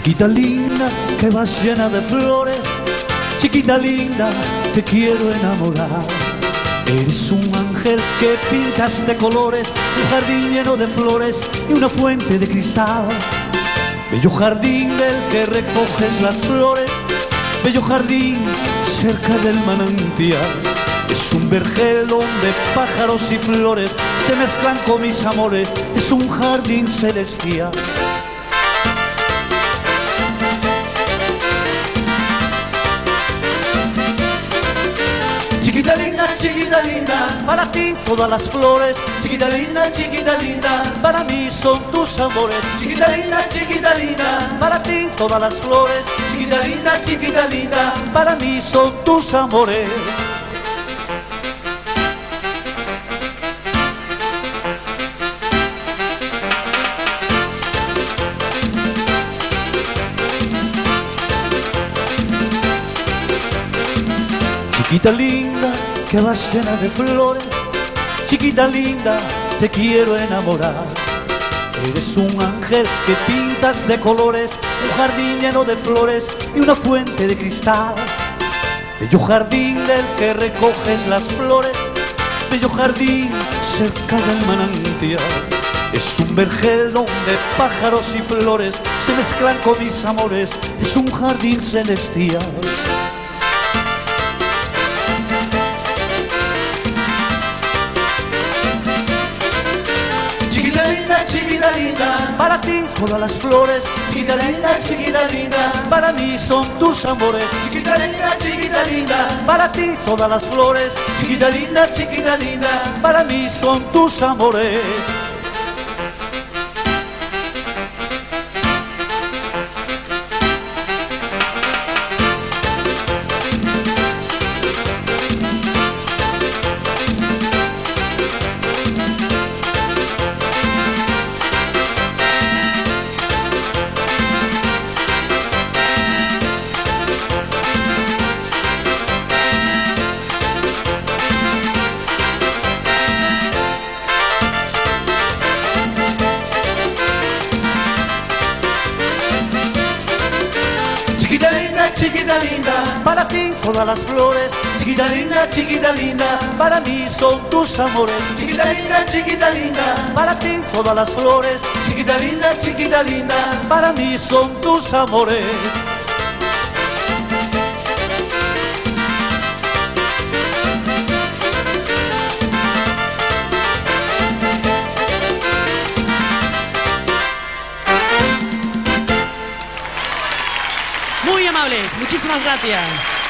Chiquita linda que vas llena de flores, chiquita linda te quiero enamorar. Eres un ángel que pintas de colores, un jardín lleno de flores y una fuente de cristal. Bello jardín del que recoges las flores, bello jardín cerca del manantial. Es un vergel donde pájaros y flores se mezclan con mis amores, es un jardín celestial. Chiquita linda, para ti todas las flores. Chiquita linda, para mí son tus amores. Chiquita linda, para ti todas las flores. Chiquita linda, para mí son tus amores. Chiquita linda, que vas llena de flores, chiquita linda, te quiero enamorar. Eres un ángel que pintas de colores, un jardín lleno de flores y una fuente de cristal. Bello jardín del que recoges las flores, bello jardín cerca del manantial. Es un vergel donde pájaros y flores se mezclan con mis amores, es un jardín celestial. Chiquita linda, para ti todas las flores. Chiquita linda, para mí son tus amores. Chiquita linda, para ti todas las flores. Chiquita linda, para mí son tus amores. Chiquita linda, para ti todas las flores. Chiquita linda, para mí son tus amores. Chiquita linda, para ti todas las flores. Chiquita linda, para mí son tus amores. Muy amables, muchísimas gracias.